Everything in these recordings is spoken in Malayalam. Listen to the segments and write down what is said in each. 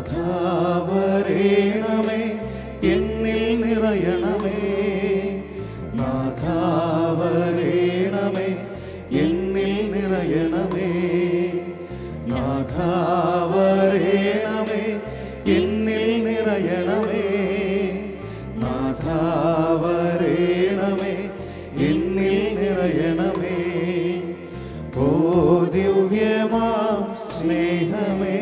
നാഥാ വരേണമേ, എന്നിൽ നിറയണമേ. നാഥാ വരേണമേ, എന്നിൽ നിറയണമേ. നാഥാ വരേണമേ, എന്നിൽ നിറയണമേ. നാഥാ വരേണമേ, എന്നിൽ നിറയണമേ. ഓ ദിവ്യമാം സ്നേഹമേ,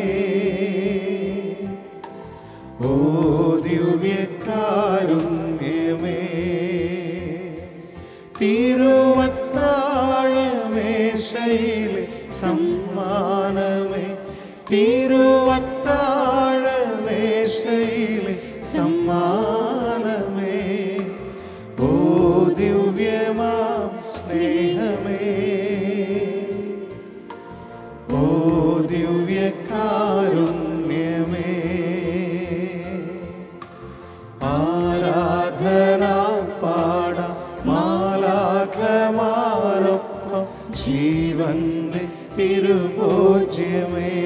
ഓ ദിവ്യകാരുണ്യമേ, തിരുവത്താഴമേശയിലെ സമ്മാനമേ, തിരുവത്താഴമേശയിലെ സമ്മാനമേ. ഓ ദിവ്യമാം സ്നേഹമേ, ഓ ദിവ്യകാരുണ്യമേ. ആരാധന പാടാം മാലാഖമാരൊപ്പം, ജീവന്റെ തിരുഭോജ്യമേ.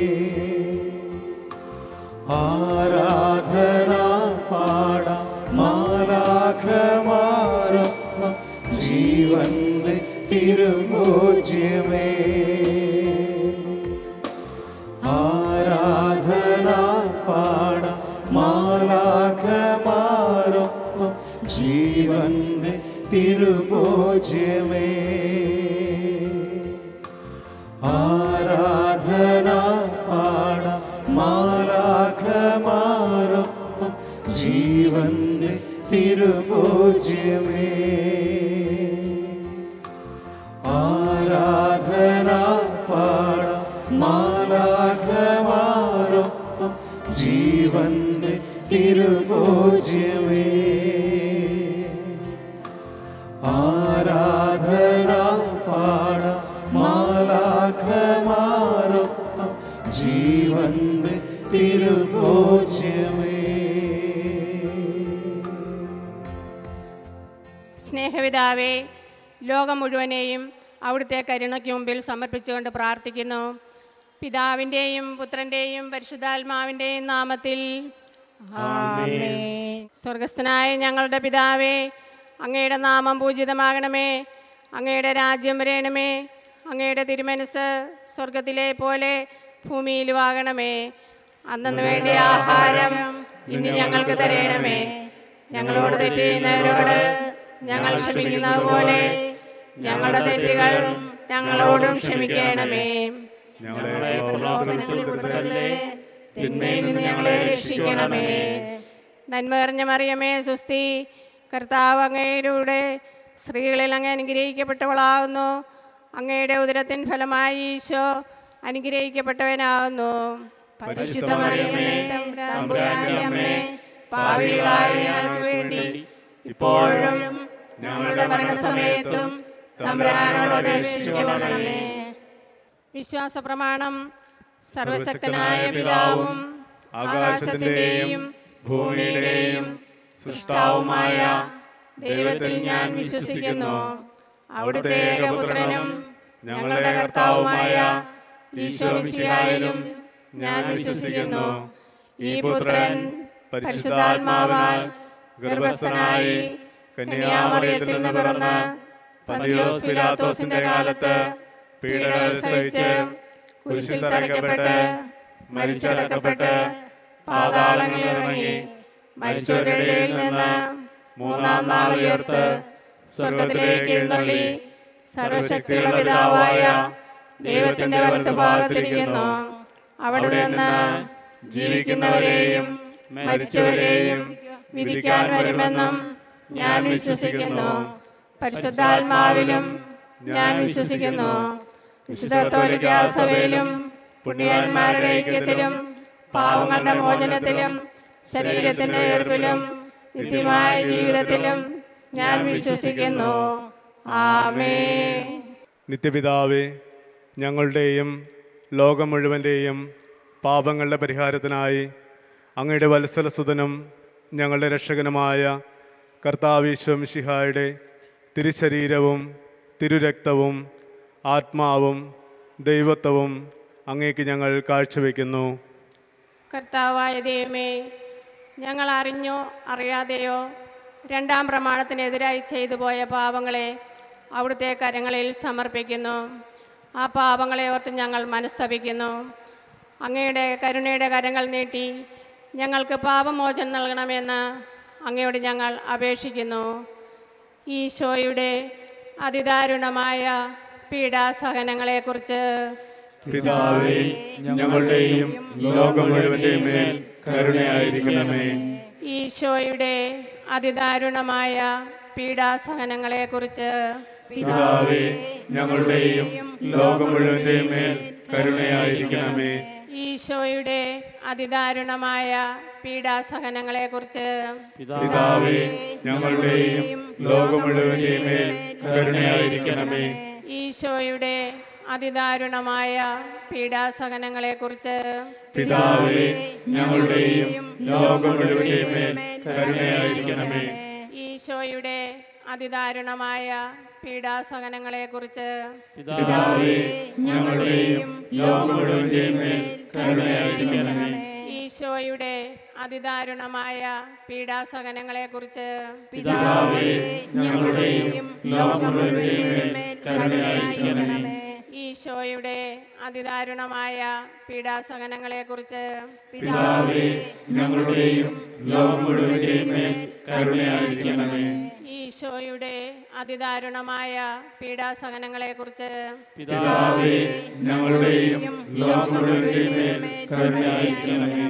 ആരാധന പാടാം മാലാഖമാരൊപ്പം, ജീവന്റെ തിരുഭോജ്യമേ. ആരാധന പാടാം മാലാഖമാരൊപ്പം, ജീവന്റെ തിരുഭോജ്യമേ. ആരാധന പാടാം മാലാഖമാരൊപ്പം, ജീവന്റെ തിരുഭോജ്യമേ. ആരാധന പാടാം മാലാഖമാരൊപ്പം, ജീവന്റെ തിരുഭോജ്യമേ. ആരാധന പാടാം മാലാഖമാരൊപ്പം, ജീവന്റെ തിരുഭോജ്യമേ. സ്നേഹപിതാവേ, ലോകം മുഴുവനെയും അവിടുത്തെ കരുണയ്ക്ക് മുമ്പിൽ സമർപ്പിച്ചുകൊണ്ട് പ്രാർത്ഥിക്കുന്നു. പിതാവിൻ്റെയും പുത്രൻ്റെയും പരിശുദ്ധാത്മാവിൻ്റെയും നാമത്തിൽ ആമേൻ. സ്വർഗസ്ഥനായ ഞങ്ങളുടെ പിതാവേ, അങ്ങയുടെ നാമം പൂജിതമാകണമേ. അങ്ങയുടെ രാജ്യം വരേണമേ. അങ്ങയുടെ തിരുമനസ് സ്വർഗത്തിലെ പോലെ ഭൂമിയിലുമാകണമേ. അന്നു വേണ്ട ആഹാരം ഇന്ന് ഞങ്ങൾക്ക് തരയണമേ. ഞങ്ങളോട് തെറ്റ് ചെയ്യുന്നവരോട് ഞങ്ങൾ ക്ഷമിക്കുന്നത് പോലെ ഞങ്ങളുടെ തെറ്റുകൾ ഞങ്ങളോടും ക്ഷമിക്കണമേ. ഞങ്ങളെ പ്രലോഭനത്തിൽ ഉൾപ്പെടുത്തരുതേ, തിന്മയിൽ നിന്ന് ഞങ്ങളെ രക്ഷിക്കണമേ. നന്മ നിറഞ്ഞ മറിയമേ, സ്വസ്തി, കർത്താവ് അങ്ങയിലൂടെ സ്ത്രീകളിൽ അങ്ങ് അനുഗ്രഹിക്കപ്പെട്ടവളാകുന്നു. അങ്ങയുടെ ഉദരത്തിൻ ഫലമായി ഈശോ അനുഗ്രഹിക്കപ്പെട്ടവനാകുന്നു. പരിശുദ്ധ മറിയമേ, തമ്പുരാന്റെ അമ്മേ, പാപികളായ ഞങ്ങൾക്ക് വേണ്ടി ഇപ്പോഴും ഞങ്ങളുടെ മരണസമയത്തും തമ്പുരാനോട് അപേക്ഷിച്ചുകൊള്ളണമേ. വിശ്വാസ പ്രമാണം. സർവശക്തനായ പിതാവും ആകാശത്തിന്റെയും ഭൂമിയുടെയും സൃഷ്ടാവുമായ ദൈവത്തിൽ ഞാൻ വിശ്വസിക്കുന്നു. അവിടുത്തെ ഏകപുത്രനും ഞങ്ങളുടെ കർത്താവുമായ ഈശോ മിശിഹായിലും ഞാൻ വിശ്വസിക്കുന്നു. ഈ പുത്രൻ പരിശുദ്ധാത്മാവാൽ ഗർഭസ്ഥനായി കന്യാമറിയത്തിൽ നിന്ന് പിറന്ന് പന്തിയോസ് പിലാത്തോസിന്റെ കാലത്ത് പീഡകൾ സഹിച്ച് കുരിശിൽ തറയ്ക്കപ്പെട്ട് മരിച്ചടക്കപ്പെട്ട് പാതാളങ്ങളിൽ ഇറങ്ങി മരിച്ചവരുടെ ഇടയിൽ നിന്ന് മൂന്നാം നാൾ ഉയർത്ത് സ്വർഗത്തിലേക്ക് എഴുന്നള്ളി സർവശക്തിയുള്ള പിതാവായ ദൈവത്തിന്റെ വലത്തുഭാഗത്തിരിക്കുന്നു. അവിടെ നിന്ന് ജീവിക്കുന്നവരെയും മരിച്ചവരെയും വിധിക്കാൻ വരുമെന്നും ഞാൻ വിശ്വസിക്കുന്നു. പരിശുദ്ധാത്മാവിലും ഞാൻ വിശ്വസിക്കുന്നു. വിശുദ്ധ കത്തോലിക്കാ സഭയിലും പുണ്യവാന്മാരുടെ ഐക്യത്തിലും പാവങ്ങളുടെ മോചനത്തിലും ശരീരത്തിന്റെ ഉയർപ്പിലും നിത്യമായ ജീവിതത്തിലും ഞാൻ വിശ്വസിക്കുന്നു. ആമേൻ. നിത്യപിതാവേ, ഞങ്ങളുടെയും ലോകം മുഴുവൻ്റെയും പാപങ്ങളുടെ പരിഹാരത്തിനായി അങ്ങയുടെ വത്സലസുതനും ഞങ്ങളുടെ രക്ഷകനുമായ കർത്താവ് ഈശോ മിശിഹായുടെ തിരുശരീരവും തിരുരക്തവും ആത്മാവും ദൈവത്വവും അങ്ങേക്ക് ഞങ്ങൾ കാഴ്ചവെക്കുന്നു. കർത്താവായ ദൈവമേ, ഞങ്ങൾ അറിഞ്ഞോ അറിയാതെയോ രണ്ടാം പ്രമാണത്തിനെതിരായി ചെയ്തു പോയ പാപങ്ങളെ അവിടുത്തെ കരങ്ങളിൽ സമർപ്പിക്കുന്നു. ആ പാപങ്ങളെ ഓർത്ത് ഞങ്ങൾ മനസ്തപിക്കുന്നു. അങ്ങയുടെ കരുണയുടെ കരങ്ങൾ നീട്ടി ഞങ്ങൾക്ക് പാപമോചനം നൽകണമെന്ന് അങ്ങയോട് ഞങ്ങൾ അപേക്ഷിക്കുന്നു. ഈശോയുടെ അതിദാരുണമായ പീഡാസഹനങ്ങളെക്കുറിച്ച് പിതാവേ, ഞങ്ങളുടെയും ലോകം മുഴുവന്റെയും മേൽ കരുണയായിരിക്കണമേ. ഈശോയുടെ അതിദാരുണമായ പീഡാസഹനങ്ങളെക്കുറിച്ച് പിതാവേ, ഞങ്ങളുടെയും ലോകം മുഴുവന്റെയും മേൽ കരുണയായിരിക്കണമേ. ഈശോയുടെ അതിദാരുണമായ പീഡാസഹനങ്ങളെക്കുറിച്ച് പിതാവേ, ഞങ്ങളുടെയും ലോകം മുഴുവന്റെയും മേൽ കരുണയായിരിക്കണമേ. ഈശോയുടെ അതിദാരുണമായ പീഡാസഹനങ്ങളെക്കുറിച്ച് പിതാവേ, ഞങ്ങളുടെയും ലോകം മുഴുവന്റെയും മേൽ കരുണയായിരിക്കണമേ. ഈശോയുടെ അതിദാരുണമായ പീഡാസഹനങ്ങളെക്കുറിച്ച് പിതാവേ, ഞങ്ങളുടെയും ലോകം മുഴുവന്റെയും മേൽ കരുണയായിരിക്കണമേ. ഈശോയുടെ അതിദാരുണമായ പീഡാസഹനങ്ങളെക്കുറിച്ച് പിതാവേ, ഞങ്ങളുടെയും ലോകം മുഴുവന്റെയും മേൽ കരുണയായിരിക്കണമേ. ഈശോയുടെ അതിദാരുണമായ പീഡാസഹനങ്ങളെക്കുറിച്ച് പിതാവേ, ഞങ്ങളുടെയും ലോകം മുഴുവന്റെയും മേൽ കരുണയായിരിക്കണമേ. ഈശോയുടെ അതിദാരുണമായ പീഡാസഹനങ്ങളെക്കുറിച്ച് പിതാവേ, ഞങ്ങളുടെയും ലോകം മുഴുവന്റെയും മേൽ കരുണയായിരിക്കണമേ.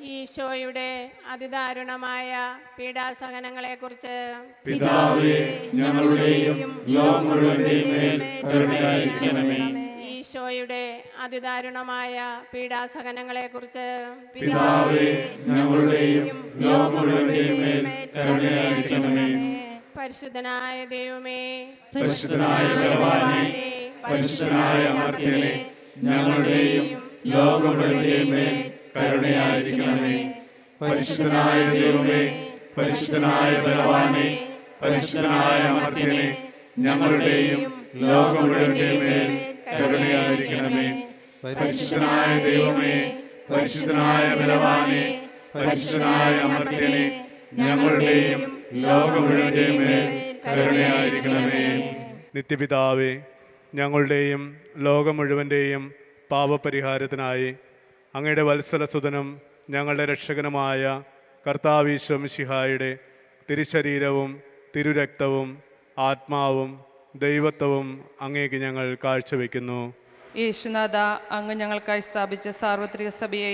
ഈശോയുടെ അതിദാരുണമായ പീഡാസഹനങ്ങളെക്കുറിച്ച് പിതാവേ, ഞങ്ങളുടെയും ലോകം മുഴുവന്റെയും മേൽ കരുണയായിരിക്കണമേ. ഈശോയുടെ അതിദാരുണമായ പീഡാസഹനങ്ങളെക്കുറിച്ച് പിതാവേ, ഞങ്ങളുടെയും ലോകം മുഴുവന്റെയും മേൽ കരുണയായിരിക്കണമേ. പരിശുദ്ധനായ ദൈവമേ, പരിശുദ്ധനായ ബലവാനേ, പരിശുദ്ധനായ അമർത്യനേ, ഞങ്ങളുടെയും ലോകം മുഴുവന്റെയും മേൽ കരുണയായിരിക്കണമേ. പരിശുദ്ധനായ ദൈവമേ, പരിശുദ്ധനായ ബലവാനേ, പരിശുദ്ധനായ അമർത്യനേ, ഞങ്ങളുടെയും ലോകം മുഴുവന്റെയും മേൽ കരുണയായിരിക്കണമേ. പരിശുദ്ധനായ ദൈവമേ, പരിശുദ്ധനായ ബലവാനേ, പരിശുദ്ധനായ അമർത്യനേ, ഞങ്ങളുടെയും ലോകം മുഴുവന്റെയും മേൽ കരുണയായിരിക്കണമേ. നിത്യപിതാവേ, ഞങ്ങളുടെയും ലോകം മുഴുവന്റെയും പാപപരിഹാരത്തിനായി അങ്ങയുടെ വത്സലസുതനും ഞങ്ങളുടെ രക്ഷകനുമായ കർത്താവീശോ മിശിഹായുടെ തിരുശരീരവും തിരുരക്തവും ആത്മാവും ദൈവത്വവും അങ്ങേക്ക് ഞങ്ങൾ കാഴ്ചവെക്കുന്നു. യേശുനാഥ, അങ്ങ് ഞങ്ങൾക്കായി സ്ഥാപിച്ച സാർവത്രിക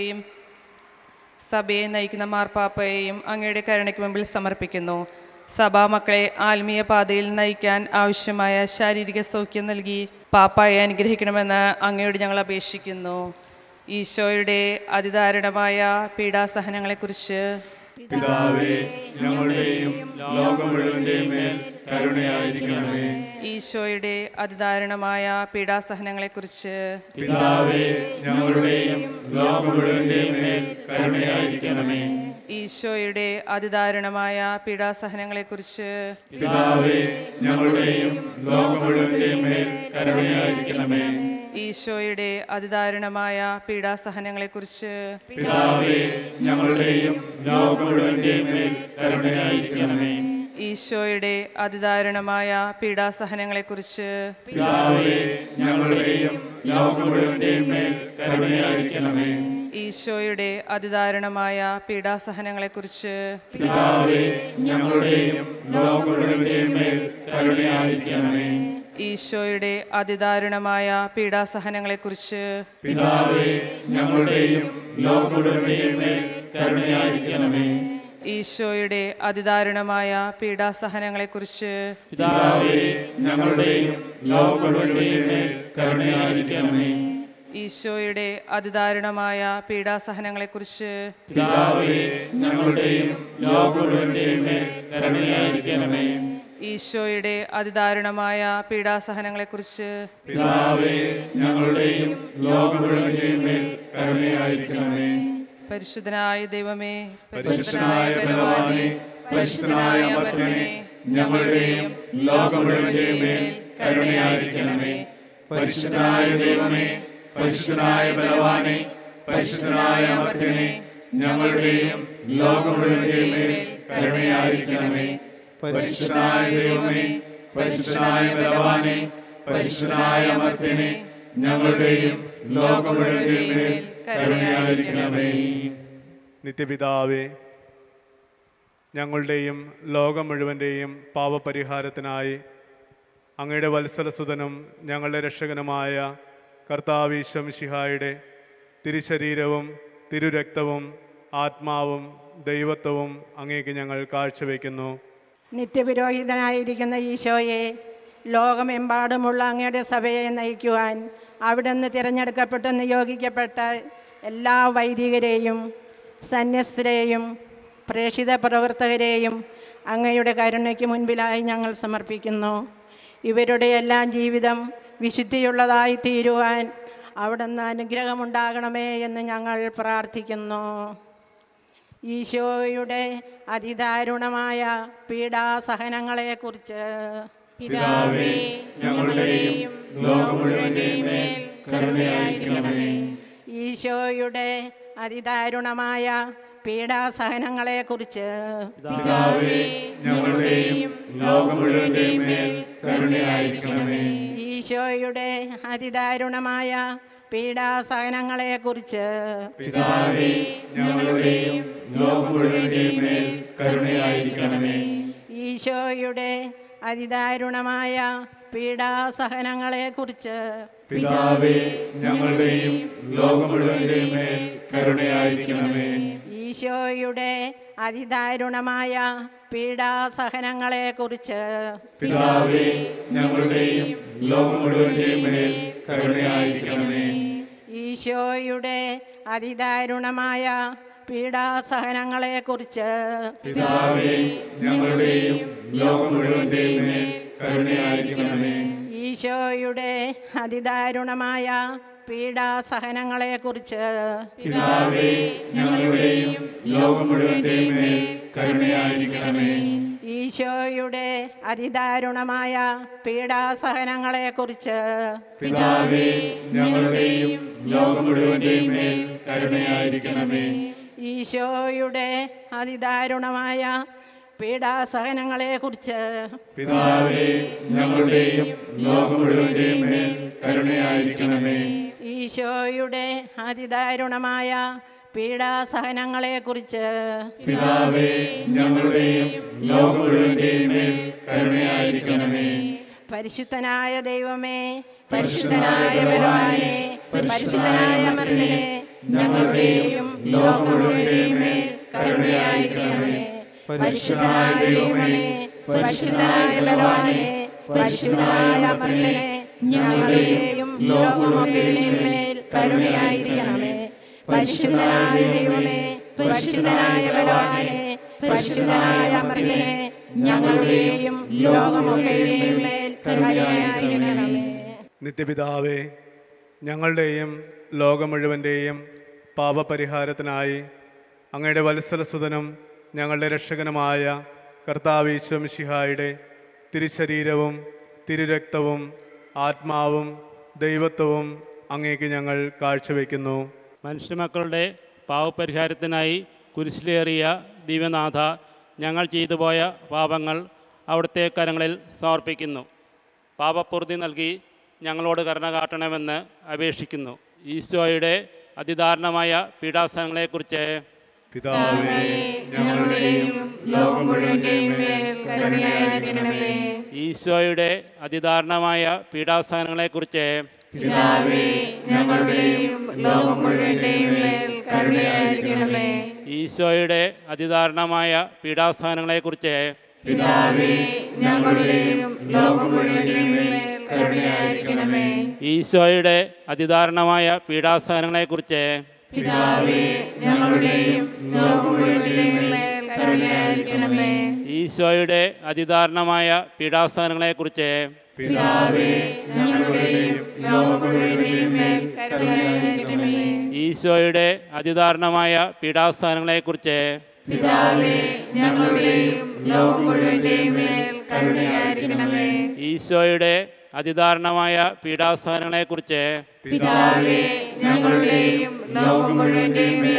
സഭയെ നയിക്കുന്ന മാർപ്പാപ്പയെയും അങ്ങയുടെ കരുണയ്ക്ക് മുമ്പിൽ സമർപ്പിക്കുന്നു. സഭാമക്കളെ ആത്മീയ പാതയിൽ നയിക്കാൻ ആവശ്യമായ ശാരീരിക സൗഖ്യം നൽകി പാപ്പായെ അനുഗ്രഹിക്കണമെന്ന് അങ്ങയോട് ഞങ്ങൾ അപേക്ഷിക്കുന്നു. ഈശോയുടെ അതിദാരുണമായ പീഡാസഹനങ്ങളെക്കുറിച്ച് പിതാവേ, ഞങ്ങളുടെയും ലോകം മുഴുവന്റെയും മേൽ കരുണയായിരിക്കണമേ. ഈശോയുടെ അതിദാരുണമായ പീഡാസഹനങ്ങളെക്കുറിച്ച് പിതാവേ, ഞങ്ങളുടെയും ലോകം മുഴുവന്റെയും മേൽ കരുണയായിരിക്കണമേ. ഈശോയുടെ അതിദാരുണമായ പീഡാസഹനങ്ങളെക്കുറിച്ച് പിതാവേ, ഞങ്ങളുടെയും ലോകം മുഴുവന്റെയും മേൽ കരുണയായിരിക്കണമേ. ഈശോയുടെ അതിദാരുണമായ പീഡാസഹനങ്ങളെക്കുറിച്ച് പിതാവേ, ഞങ്ങളുടെയും ലോകം മുഴുവന്റെയും മേൽ കരുണയായിരിക്കണമേ. ഈശോയുടെ അതിദാരുണമായ പീഡാസഹനങ്ങളെക്കുറിച്ച് പിതാവേ, ഞങ്ങളുടെയും ലോകം മുഴുവന്റെയും മേൽ കരുണയായിരിക്കണമേ. ഈശോയുടെ അതിദാരുണമായ പീഡാസഹനങ്ങളെക്കുറിച്ച് പിതാവേ, ഞങ്ങളുടെയും ലോകം മുഴുവന്റെയും മേൽ കരുണയായിരിക്കണമേ. ഈശോയുടെ അതിദാരുണമായ പീഡാസഹനങ്ങളെക്കുറിച്ച് പിതാവേ, ഞങ്ങളുടെയും ലോകം മുഴുവന്റെയും മേൽ കരുണയായിരിക്കണമേ. ഈശോയുടെ അതിദാരുണമായ പീഡാസഹനങ്ങളെക്കുറിച്ച് പിതാവേ, ഞങ്ങളുടെയും ലോകം മുഴുവന്റെയും മേൽ കരുണയായിരിക്കണമേ. ഈശോയുടെ അതിദാരുണമായ പീഡാസഹനങ്ങളെക്കുറിച്ച് പിതാവേ, ഞങ്ങളുടെയും ലോകം മുഴുവന്റെയും മേൽ കരുണയായിരിക്കണമേ. ഈശോയുടെ അതിദാരുണമായ പീഡാസഹനങ്ങളെക്കുറിച്ച് പിതാവേ, ഞങ്ങളുടെയും ലോകം മുഴുവന്റെയും മേൽ കരുണയായിരിക്കണമേ. പരിശുദ്ധനായ ദൈവമേ, പരിശുദ്ധനായ ബലവാനേ, പരിശുദ്ധനായ അമർത്യനേ, ഞങ്ങളുടെയും ലോകം മുഴുവന്റെയും മേൽ കരുണയായിരിക്കണമേ. പരിശുദ്ധനായ ദൈവമേ, പരിശുദ്ധനായ ബലവാനേ, പരിശുദ്ധനായ അമർത്യനേ, ഞങ്ങളുടെയും ലോകം മുഴുവന്റെയും മേൽ കരുണയായിരിക്കണമേ. പരിശുദ്ധനായ ദൈവമേ, പരിശുദ്ധനായ ബലവാനേ, പരിശുദ്ധനായ അമർത്യനേ, ഞങ്ങളുടെയും ലോകം മുഴുവന്റെയും മേൽ കരുണയായിരിക്കണമേ. നിത്യപിതാവേ, ഞങ്ങളുടെയും ലോകം മുഴുവൻ്റെയും പാപപരിഹാരത്തിനായി അങ്ങയുടെ വത്സലസുതനും ഞങ്ങളുടെ രക്ഷകനുമായ കർത്താവ് ഈശോ മിശിഹായുടെ തിരുശരീരവും തിരുരക്തവും ആത്മാവും ദൈവത്വവും അങ്ങേക്ക് ഞങ്ങൾ കാഴ്ചവെക്കുന്നു. നിത്യപുരോഹിതനായിരിക്കുന്ന ഈശോയെ, ലോകമെമ്പാടുമുള്ള അങ്ങയുടെ സഭയെ നയിക്കുവാൻ അവിടുന്ന് തിരഞ്ഞെടുക്കപ്പെട്ട് നിയോഗിക്കപ്പെട്ട എല്ലാ വൈദികരെയും സന്യസ്തരെയും പ്രേക്ഷിത പ്രവർത്തകരെയും അങ്ങയുടെ കരുണയ്ക്ക് മുൻപിലായി ഞങ്ങൾ സമർപ്പിക്കുന്നു. ഇവരുടെ എല്ലാം ജീവിതം വിശുദ്ധിയുള്ളതായി തീരുവാൻ അവിടുന്ന് അനുഗ്രഹമുണ്ടാകണമേ എന്ന് ഞങ്ങൾ പ്രാർത്ഥിക്കുന്നു. ഈശോയുടെ അതിദാരുണമായ പീഡാസഹനങ്ങളെക്കുറിച്ച് പിതാവേ, ഞങ്ങളുടെയും ലോകം മുഴുവന്റെയും മേൽ കരുണയായിരിക്കണമേ. ഈശോയുടെ അതിദാരുണമായ പീഡാസഹനങ്ങളെക്കുറിച്ച് പിതാവേ, ഞങ്ങളുടെയും ലോകം മുഴുവന്റെയും മേൽ കരുണയായിരിക്കണമേ. ഈശോയുടെ അതിദാരുണമായ പീഡാസഹനങ്ങളെക്കുറിച്ച് പിതാവേ, ഞങ്ങളുടെയും ലോകം മുഴുവന്റെയും മേൽ കരുണയായിരിക്കണമേ. ഈശോയുടെ അതിദാരുണമായ പീഡാസഹനങ്ങളെക്കുറിച്ച് പിതാവേ, ഞങ്ങളുടെയും ലോകം മുഴുവന്റെയും മേൽ കരുണയായിരിക്കണമേ. ഈശോയുടെ അതിദാരുണമായ പീഡാസഹനങ്ങളെക്കുറിച്ച് പിതാവേ, ഞങ്ങളുടെയും ലോകം മുഴുവന്റെയും മേൽ കരുണയായിരിക്കണമേ. ഈശോയുടെ അതിദാരുണമായ പീഡാസഹനങ്ങളെക്കുറിച്ച് പിതാവേ, ഞങ്ങളുടെയും ലോകം മുഴുവന്റെയും മേൽ കരുണയായിരിക്കണമേ. ഈശോയുടെ അതിദാരുണമായ പീഡാസഹനങ്ങളെക്കുറിച്ച് പിതാവേ, ഞങ്ങളുടെയും ലോകം മുഴുവന്റെയും മേൽ കരുണയായിരിക്കണമേ. ഈശോയുടെ അതിദാരുണമായ പീഡാസഹനങ്ങളെക്കുറിച്ച് പിതാവേ, ഞങ്ങളുടെയും ലോകം മുഴുവന്റെയും മേൽ കരുണയായിരിക്കണമേ. ഈശോയുടെ അതിദാരുണമായ പീഡാസഹനങ്ങളെക്കുറിച്ച് പിതാവേ, ഞങ്ങളുടെയും ലോകം മുഴുവന്റെയും മേൽ കരുണയായിരിക്കണമേ. ഈശോയുടെ അതിദാരുണമായ പീഡാസഹനങ്ങളെക്കുറിച്ച് പിതാവേ, ഞങ്ങളുടെയും ലോകം മുഴുവന്റെയും മേൽ കരുണയായിരിക്കണമേ. പരിശുദ്ധനായ ദൈവമേ, പരിശുദ്ധനായ ബലവാനേ, പരിശുദ്ധനായ അമർത്യനേ, ഞങ്ങളുടെയും ലോകം മുഴുവന്റെയും മേൽ കരുണയായിരിക്കണമേ. പരിശുദ്ധനായ ദൈവമേ, പരിശുദ്ധനായ ബലവാനേ, പരിശുദ്ധനായ അമർത്യനേ, ഞങ്ങളുടെയും ലോകമൊക്കെയും മേൽ കരുണയായിരിക്കണമേ. പരിശുദ്ധനായ ദൈവമേ, പരിശുദ്ധനായ ബലവാനേ, പരിശുദ്ധനായ അമർത്യനേ, ഞങ്ങളുടെയും ലോകമൊക്കെയും മേൽ കരുണയായിരിക്കണമേ. നിത്യപിതാവേ, ഞങ്ങളുടെയും ലോകം മുഴുവൻ്റെയും പാപപരിഹാരത്തിനായി അങ്ങയുടെ വത്സലസുതനും ഞങ്ങളുടെ രക്ഷകനുമായ കർത്താവ് ഈശോ മിശിഹായുടെ തിരുശരീരവും തിരുരക്തവും ആത്മാവും ദൈവത്വവും അങ്ങേക്ക് ഞങ്ങൾ കാഴ്ചവെക്കുന്നു. മനുഷ്യമക്കളുടെ പാവപരിഹാരത്തിനായി കുരിശിലേറിയ ദിവ്യനാഥ, ഞങ്ങൾ ചെയ്തുപോയ പാപങ്ങൾ അവിടുത്തെ കരങ്ങളിൽ സമർപ്പിക്കുന്നു. പാപപൂർത്തി നൽകി ഞങ്ങളോട് കരുണ കാട്ടണമെന്ന് അപേക്ഷിക്കുന്നു. ഈശോയുടെ അതിദാരുണമായ പീഡാസനങ്ങളെക്കുറിച്ച് പിതാവേ, ഞങ്ങളുടെയും ലോകം മുഴുവന്റെയും മേൽ കരുണയായിരിക്കണമേ. ഈശോയുടെ അതിദാരുണമായ പീഡാസനങ്ങളെക്കുറിച്ച് പിതാവേ, ഞങ്ങളുടെയും ലോകം മുഴുവന്റെയും മേൽ കരുണയായിരിക്കണമേ. ഈശോയുടെ അതിദാരുണമായ പീഡാസനങ്ങളെക്കുറിച്ച് പിതാവേ, ഞങ്ങളുടെയും ലോകം മുഴുവന്റെയും മേൽ കരുണയായിരിക്കണമേ. ഈശോയുടെ അതിദാരുണമായ പീഡാസനങ്ങളെക്കുറിച്ച് പിതാവേ, ഞങ്ങളുടെയും ലോകം മുഴുവന്റെയും മേൽ കരുണയായിരിക്കണമേ. ഈശോയുടെ അതിദാരുണമായ പീഡാസനങ്ങളെക്കുറിച്ച് പിതാവേ, ഞങ്ങളുടെയും ലോകം മുഴുവന്റെയും മേൽ കരുണയായിരിക്കണമേ. ഈശോയുടെ അതിദാരുണമായ പീഡാസനങ്ങളെക്കുറിച്ച് പിതാവേ, ഞങ്ങളുടെയും ലോകം മുഴുവന്റെയും മേൽ കരുണയായിരിക്കണമേ. ഈശോയുടെ അതിദാരുണമായ പീഡാസനങ്ങളെക്കുറിച്ച് പിതാവേ, ഞങ്ങളുടെയും ലോകം മുഴുവന്റെയും മേൽ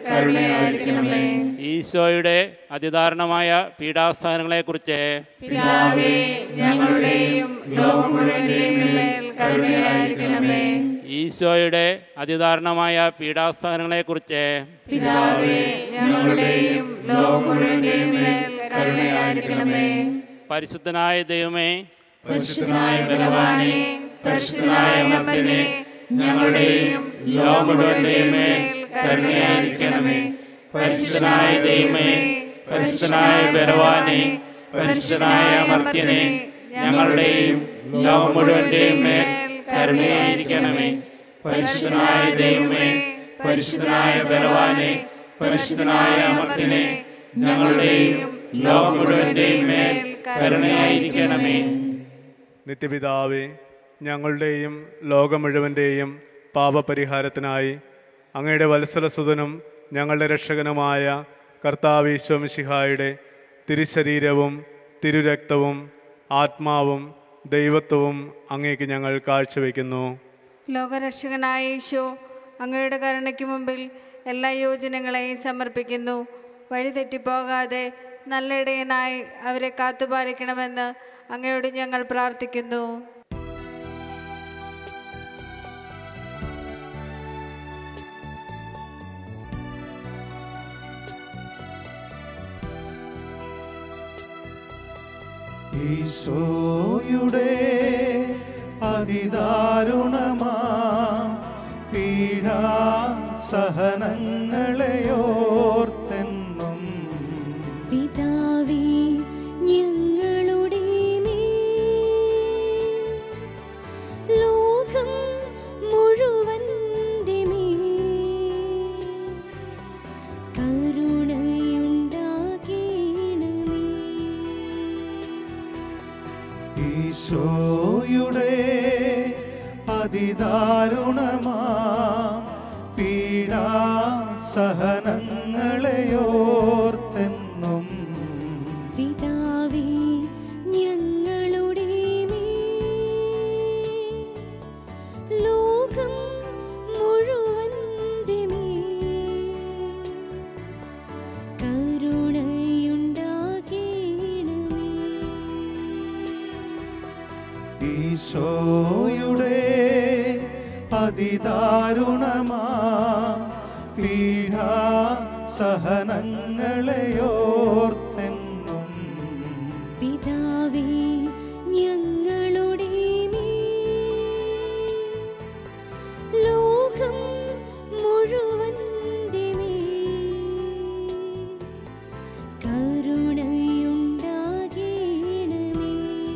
കരുണയായിരിക്കണമേ. ഈശോയുടെ അതിദാരുണമായ പീഡാസഹനങ്ങളെക്കുറിച്ച് പിതാവേ, ഞങ്ങളുടെയും ലോകം മുഴുവന്റെയും മേൽ കരുണയായിരിക്കണമേ. ഈശോയുടെ അതിദാരുണമായ പീഡാസഹനങ്ങളെക്കുറിച്ച് പിതാവേ, ഞങ്ങളുടെയും ലോകം മുഴുവന്റെയും മേൽ കരുണയായിരിക്കണമേ. പരിശുദ്ധനായ ദൈവമേ, പരിശുദ്ധനായ ബലവാനേ, പരിശുദ്ധനായ അമർത്യനേ, ഞങ്ങളുടെയും ലോകം മുഴുവന്റെയും മേൽ കരുണയായിരിക്കണമേ. പരിശുദ്ധനായ ദൈവമേ, പരിശുദ്ധനായ ബലവാനേ, പരിശുദ്ധനായ അമർത്യനേ, ഞങ്ങളുടെയും ലോകം മുഴുവന്റെയും മേൽ കരുണയായിരിക്കണമേ. പരിശുദ്ധനായ ദൈവമേ, പരിശുദ്ധനായ ബലവാനേ, പരിശുദ്ധനായ അമർത്യനേ, ഞങ്ങളുടെയും ലോകം മുഴുവന്റെയും മേൽ കരുണയായിരിക്കണമേ. നിത്യപിതാവേ, ഞങ്ങളുടെയും ലോകം മുഴുവൻ്റെയും പാപപരിഹാരത്തിനായി അങ്ങയുടെ വത്സലസുതനും ഞങ്ങളുടെ രക്ഷകനുമായ കർത്താവ് ഈശോ മിശിഹായുടെ തിരുശരീരവും തിരുരക്തവും ആത്മാവും ദൈവത്വവും അങ്ങേക്ക് ഞങ്ങൾ കാഴ്ചവെക്കുന്നു. ലോകരക്ഷകനായ യേശു, അങ്ങയുടെ കരുണയ്ക്ക് മുമ്പിൽ എല്ലാ യോജനങ്ങളെയും സമർപ്പിക്കുന്നു. വഴിതെറ്റിപ്പോകാതെ നല്ല ഇടയനായി അവരെ കാത്തുപാലിക്കണമെന്ന് അങ്ങയോട് ഞങ്ങൾ പ്രാർത്ഥിക്കുന്നു. ഈശോയുടെ അതിദാരുണമാം പീഡാസഹനങ്ങളെയോർത്തെന്നും പിതാവേ, ഞങ്ങളുടെ ലോകം മുഴുവന്റെ കരുണയുണ്ടാകണമേ. ഈശോയുടെ അതിദാരുണമാം പീഡാസഹനങ്ങളെയോർത്തെന്നും പിതാവേ, ഞങ്ങളുടെ ലോകം മുഴുവന്റെ കരുണയുണ്ടാകണമേ. ഈശോയുടെ അതിദാരുണമാം പീഡാസഹനങ്ങളെയോർത്തെന്നും പിതാവേ, ഞങ്ങളുടെ ലോകം മുഴുവന്റെ കരുണയുണ്ടാകണമേ.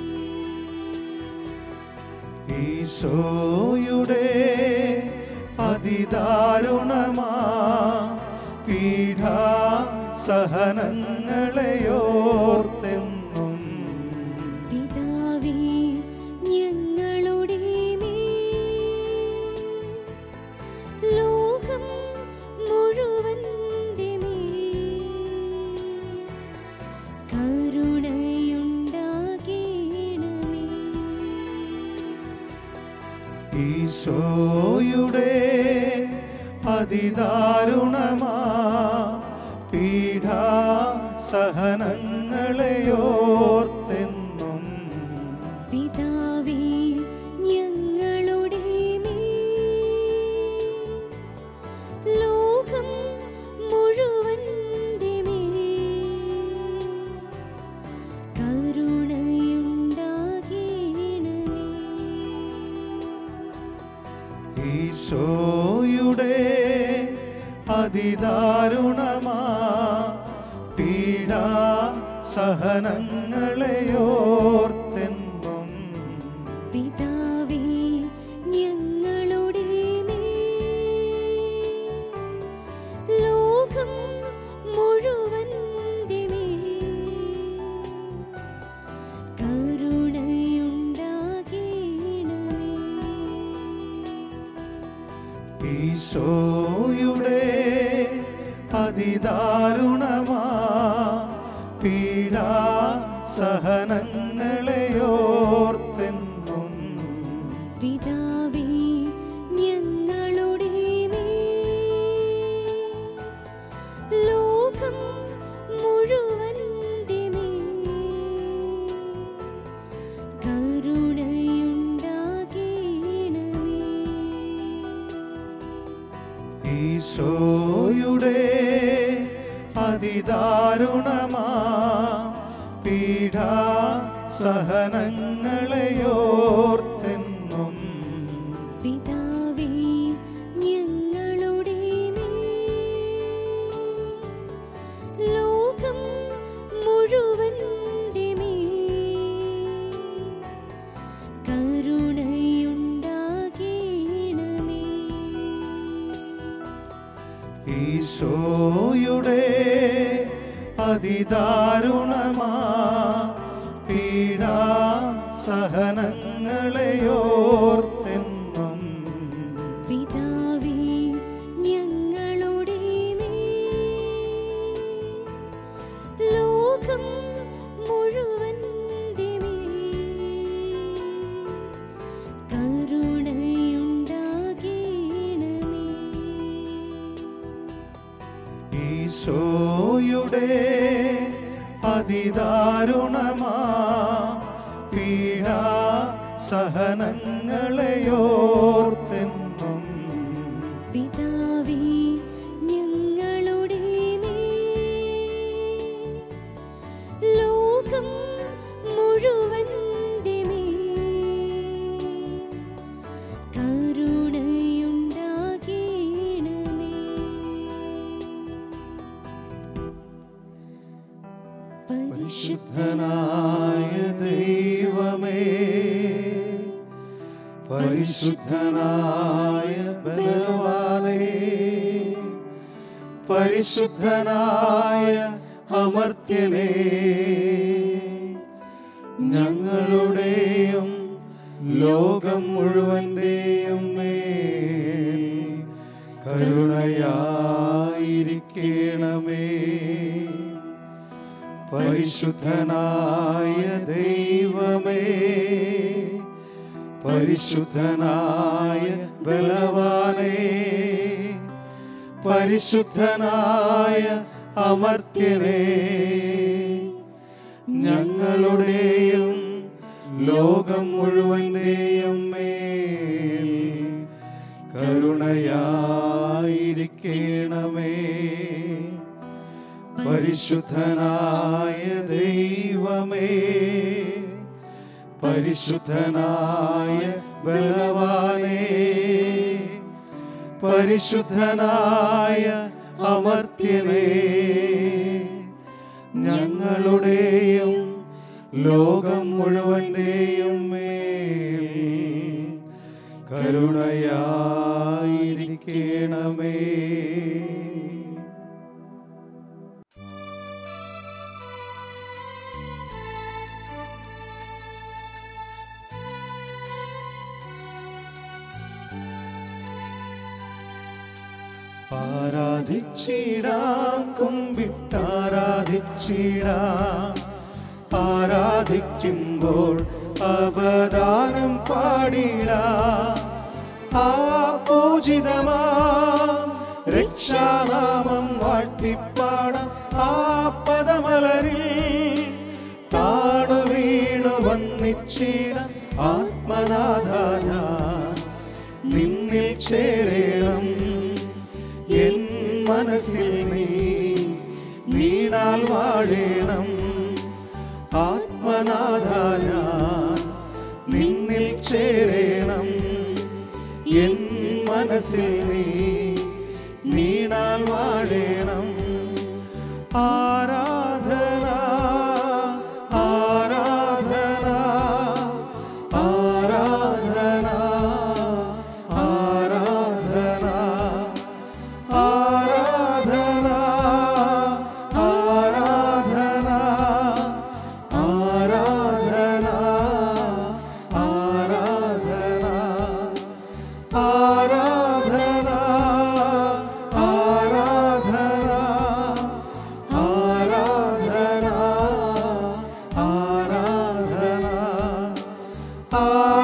ഈശോയുടെ അതിദാരുണമാം പീഡാസഹനങ്ങളെയോർത്തെന്നും പിതാവേ, ഞങ്ങളുടെ ലോകം മുഴുവന്റെ കരുണയുണ്ടാകണമേ. ഈശോയുടെ അതിദാരുണമാം പീഡാസഹനങ്ങളെയോർത്തെന്നും പിതാവേ, ഞങ്ങളുടെ ലോകം മുഴുവന്റെ കരുണയുണ്ടാകണമേ. ഈശോയുടെ അതിദാരുണമാം പീഡാസഹനങ്ങളെയോർത്തെന്നും പിതാവേ, ഞങ്ങളുടെ ലോകം മുഴുവന്റെ കരുണയുണ്ടാകണമേ. ഈശോയുടെ അതിദാരുണമാം പീഡാസഹനങ്ങളെയോർത്തെന്നും പിതാവേ, ഞങ്ങളുടെ ഈശോയുടെ അതിദാരുണമാ പീഡാ സഹനങ്ങളെയോർത്തെന്നും പിതാവേ ഞങ്ങളുടെ ലോകം മുഴുവന്റെ കരുണയുണ്ടാകേണമേ. ഈശോയുടെ അതിദാരുണമാ പീഡാ സഹനങ്ങളെയോർത്തെന്നും പിതാവേ ഞങ്ങളുടെ ലോകം മുഴുവന്റെ കരുണയുണ്ടാകേണമേ. ഈശോയുടെ അതിദാരുണമാ പീഡാ സഹനങ്ങളെയോർത്തെന്നും പിതാവേ ഞങ്ങളുടെ ലോകം മുഴുവന്റെ കരുണയുണ്ടാകേണമേ. പരിശുദ്ധനായ ദൈവമേ, പരിശുദ്ധനായ ബലവാനേ, പരിശുദ്ധനായ അമർത്യനേ, ഞങ്ങളുടെയും ലോകം മുഴുവന്റെയും മേൽ കരുണയായിരിക്കണമേ. പരിശുദ്ധനായ ദൈവമേ, പരിശുദ്ധനായ ബലവാനേ, പരിശുദ്ധനായ അമർത്യനേ, ഞങ്ങളുടെയും ലോകം മുഴുവന്റെയും മേൽ കരുണയായിരിക്കണമേ. പരിശുദ്ധനായ ദൈവമേ, പരിശുദ്ധനായ ബലവാനേ, പരിശുദ്ധനായ അമർത്യനേ, ഞങ്ങളുടെയും ലോകം മുഴുവന്റെയും മേൽ കരുണയായിരിക്കണമേ. ആരാധിച്ചിടാം, കുമ്പിട്ടാരാധിച്ചിടാം, ആരാധിക്കുമ്പോൾ അപദാനം പാടിടാം. ആ പൂജിതമാ രക്ഷാനാമം വാഴ്ത്തിപ്പാടാം. ആ പദമലരിൽ താണു വീണു വന്നിച്ചിടാം. ആത്മനാഥ ഞാൻ നിന്നിൽ ചേരണം, എൻ മനസ്സിൽ നീ നീണാൽ വാഴേണം. ആത്മനാഥ ഞാൻ നിന്നിൽ ചേരണം, എൻ മനസ്സിൽ നീ നീണാൽ വാഴേണം. ആരാധന ആരാധന ആരാധന ആരാധന ആരാധന ആരാധന ആരാധന ആരാധന ആരാധന ആരാധന ആരാധന ആരാധന